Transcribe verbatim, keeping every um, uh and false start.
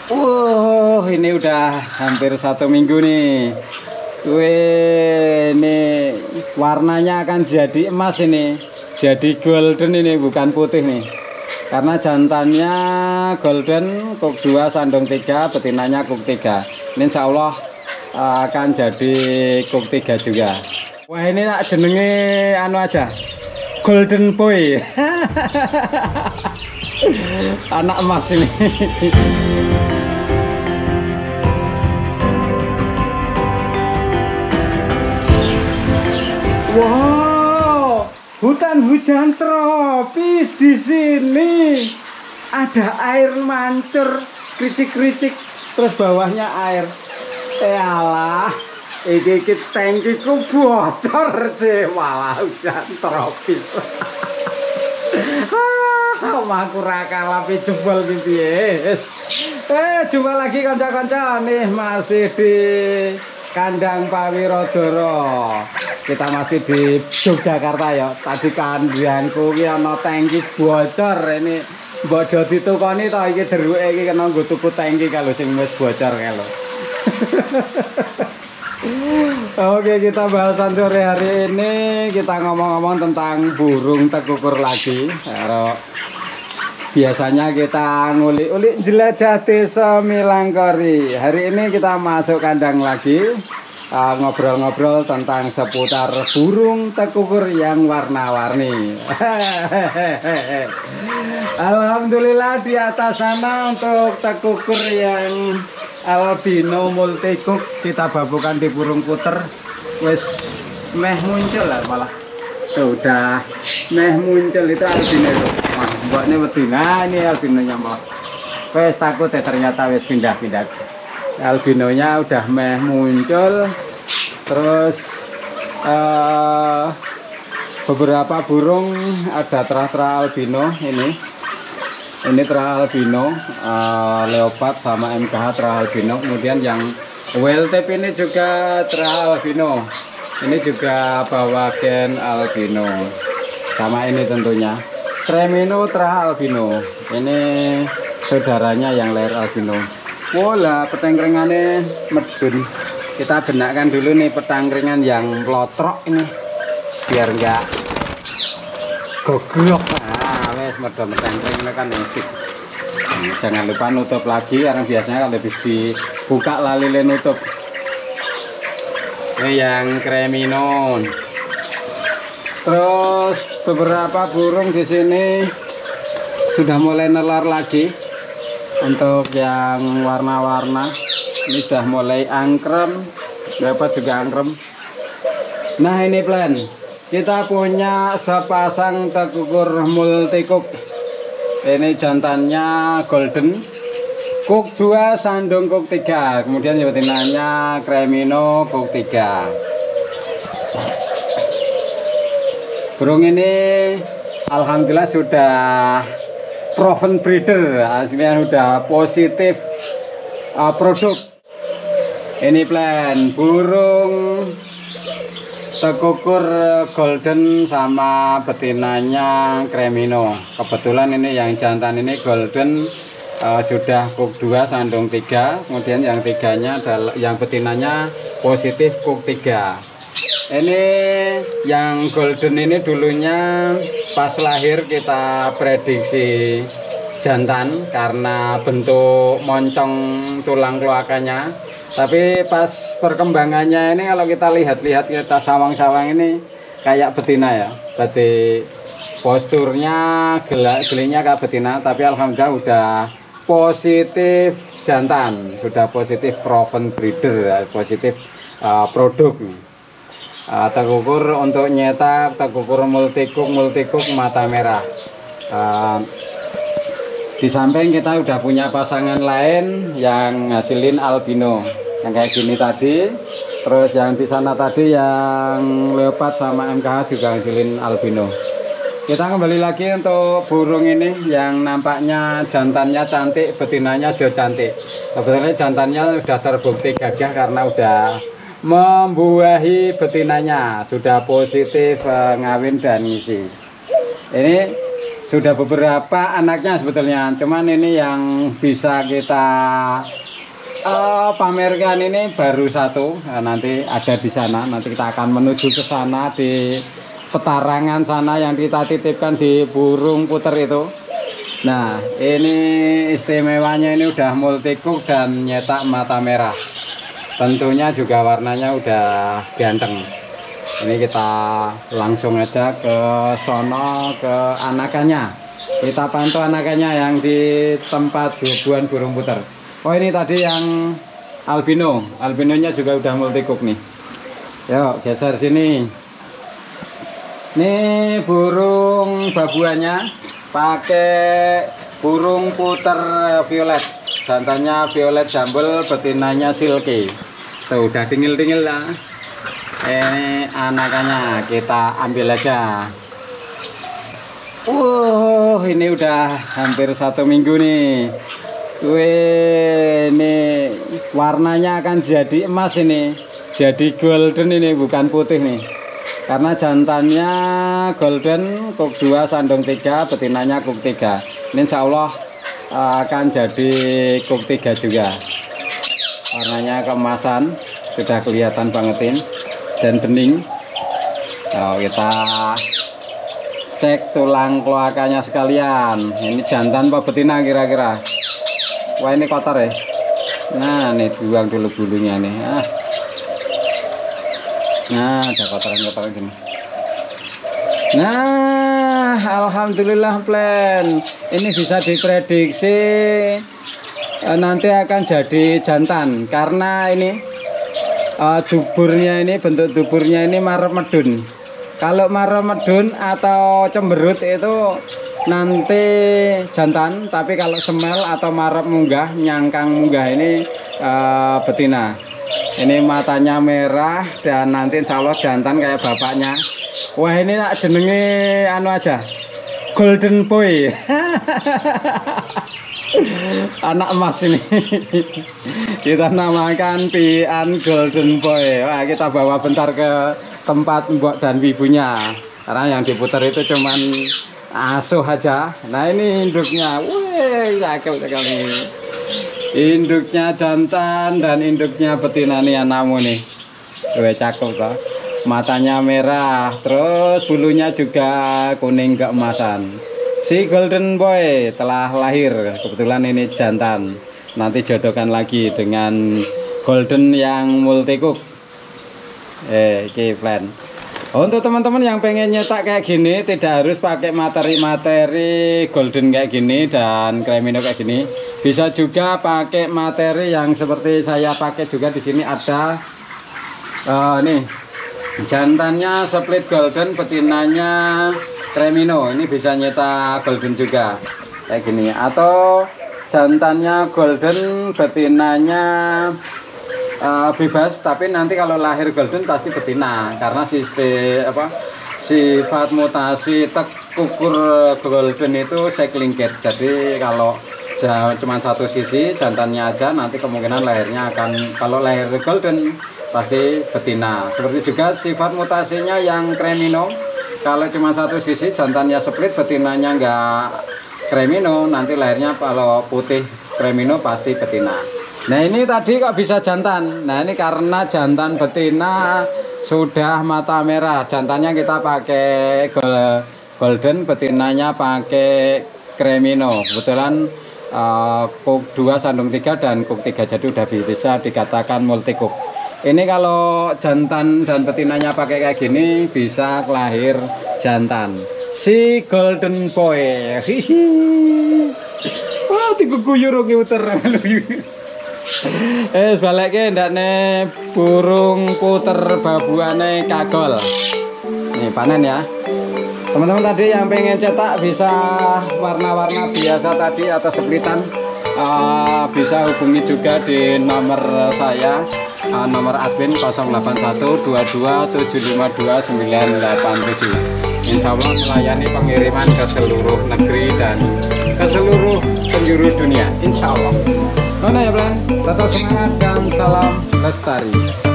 Wow, ini udah hampir satu minggu nih. Wih, ini warnanya akan jadi emas ini. Jadi golden ini, bukan putih nih. Karena jantannya golden, kuk dua, sandung tiga, betinanya kuk tiga. Ini insya Allah uh, akan jadi kuk tiga juga. Wah, ini tak jenenge anu aja. Golden boy. Anak emas ini. Wow, hutan hujan tropis di sini. Ada air mancur, kricik-kricik, terus bawahnya air. Yalah, iki iki tangkiku bocor sih, malah hujan tropis. Omahku ra kalah jebol gitu ya. Eh, jumpa lagi kanca-kanca nih, masih di Kandang Pak Wirodoro. Kita masih di Yogyakarta ya. Tadi kandangku ki ana tangki bocor. Ini mbok do ditukoni to iki deruke iki kena nggo tuku tangki kalau sing wis bocor kalau. Oke, kita bahasan sore hari ini kita ngomong-ngomong tentang burung tekukur lagi. Biasanya kita ngulik-ulik jelajah desa Milangkori. Hari ini kita masuk kandang lagi, ngobrol-ngobrol uh, tentang seputar burung tekukur yang warna-warni. Alhamdulillah di atas sana untuk tekukur yang albino multikuk kita babukan di burung puter wis meh muncul lah, malah tuh udah meh muncul itu albino itu. Wah, mboknya wedi. Nah, ini albinonya malah wis takut ya, ternyata wis pindah-pindah. Albinonya udah meh muncul. Terus uh, beberapa burung ada terah-terah albino ini. Ini terah albino, uh, leopard sama M K H terah albino. Kemudian yang whale tape ini juga terah albino. Ini juga bawa gen albino. Sama ini tentunya Cremino terah albino. Ini saudaranya yang layer albino. Wola, petangkringannya medun. Kita benakkan dulu nih petangkringan yang lotrok ini, biar enggak goglok. Wes medom tengkring ini kan musik. Nah, jangan lupa nutup lagi karena biasanya kalau habis dibuka lali nutup. Ini yang Cremino. Terus beberapa burung di sini sudah mulai nelar lagi. Untuk yang warna-warna ini sudah mulai angkrem, dapat juga angkrem. Nah, ini plan. Kita punya sepasang tekukur multikuk. Ini jantannya golden, kuk dua, sandung kuk tiga. Kemudian betinanya Cremino kuk tiga. Burung ini alhamdulillah sudah proven breeder, hasilnya sudah positif uh, produk. Ini plan burung tekukur golden sama betinanya Cremino. Kebetulan ini yang jantan ini golden uh, sudah kuk dua, sandung tiga. Kemudian yang tiganya adalah yang betinanya positif kuk tiga. Ini yang golden ini dulunya pas lahir kita prediksi jantan karena bentuk moncong tulang kloakanya. Tapi pas perkembangannya ini kalau kita lihat-lihat kita sawang-sawang ini kayak betina ya. Berarti posturnya gelak gelinya kayak betina, tapi alhamdulillah udah positif jantan, sudah positif proven breeder, positif uh, produk. Uh, tekukur untuk nyetak tekukur multikuk multikuk mata merah. Uh, di samping kita udah punya pasangan lain yang ngasilin albino. Yang kayak gini tadi, terus yang di sana tadi yang leopard sama M K H juga hasilin albino. Kita kembali lagi untuk burung ini yang nampaknya jantannya cantik, betinanya jauh cantik. Kebetulan jantannya sudah terbukti gagah karena udah membuahi betinanya, sudah positif uh, ngawin dan ngisi. Ini sudah beberapa anaknya sebetulnya, cuman ini yang bisa kita uh, pamerkan ini baru satu. Nah, nanti ada di sana, nanti kita akan menuju ke sana di petarangan sana yang kita titipkan di burung puter itu. Nah, ini istimewanya ini udah multi cook dan nyetak mata merah. Tentunya juga warnanya udah ganteng. Ini kita langsung aja ke sono ke anakannya. Kita pantau anakannya yang di tempat bubuan burung puter. Oh, ini tadi yang albino. Albinonya juga udah multi cook nih. Yuk, geser sini. Ini burung babuannya pakai burung puter violet. Jantannya violet jambul, betinanya silky. Tuh udah dingil-dingil lah. Ini anakannya kita ambil aja. Uh, ini udah hampir satu minggu nih. Wih, ini warnanya akan jadi emas ini. Jadi golden ini, bukan putih nih. Karena jantannya golden, cook dua, sandung tiga, betinanya cook tiga. Ini insya Allah akan jadi cook tiga juga. Warnanya keemasan, sudah kelihatan bangetin dan bening. Nah, kita cek tulang kloakanya sekalian. Ini jantan apa betina kira-kira? Wah, ini kotor ya. Nah, nih buang dulu bulunya nih. Ah. Nah, ada kotoran-kotoran gini. Nah, alhamdulillah plan. Ini bisa diprediksi eh, nanti akan jadi jantan karena ini eh, duburnya ini bentuk duburnya ini marep medun. Kalau marep medun atau cemberut itu nanti jantan, tapi kalau semel atau marep munggah, nyangkang munggah ini eh, betina. Ini matanya merah dan nanti insya Allah jantan kayak bapaknya. Wah, ini tak jenenge anu aja, golden boy. Anak emas ini. Kita namakan pian golden boy. Wah, kita bawa bentar ke tempat mbok dan ibunya. Karena yang diputar itu cuman asuh aja. Nah, ini induknya. Wih, cakep sekali. Induknya jantan dan induknya betina nih anakmu nih. Wih, cakep toh. Matanya merah, terus bulunya juga kuning keemasan. Si golden boy telah lahir. Kebetulan ini jantan. Nanti jodohkan lagi dengan golden yang multi cook. Eh, ini plan. Untuk teman-teman yang pengen nyetak kayak gini, tidak harus pakai materi-materi golden kayak gini dan cremino kayak gini. Bisa juga pakai materi yang seperti saya pakai juga. Di sini ada uh, nih jantannya split golden, betinanya cremino. Ini bisa nyetak golden juga kayak gini. Atau jantannya golden, betinanya uh, bebas. Tapi nanti kalau lahir golden pasti betina karena sistem apa sifat mutasi tekukur golden itu cycling gate. Jadi kalau cuma satu sisi jantannya aja, nanti kemungkinan lahirnya akan, kalau lahir golden pasti betina. Seperti juga sifat mutasinya yang cremino, kalau cuma satu sisi jantannya split, betinanya enggak cremino, nanti lahirnya kalau putih cremino pasti betina. Nah, ini tadi kok bisa jantan. Nah, ini karena jantan betina sudah mata merah. Jantannya kita pakai golden, betinanya pakai cremino. Kebetulan Uh, cook dua, sandung tiga dan cook tiga, jadi udah bisa dikatakan multi cook. Ini kalau jantan dan betinanya pakai kayak gini bisa lahir jantan. Si golden boy. Hihi. Wah, tiga guyur oke uter. Eh, sebaliknya ndakne burung puter babuane kagol. Nih panen ya. Teman-teman tadi yang pengen cetak bisa warna-warna biasa tadi atau splitan, uh, bisa hubungi juga di nomor saya, uh, nomor admin nol delapan satu dua dua tujuh lima dua sembilan delapan tujuh. Insya Allah melayani pengiriman ke seluruh negeri dan ke seluruh penjuru dunia. Insya Allah. Mana ya, Blan? Tetap semangat dan salam lestari.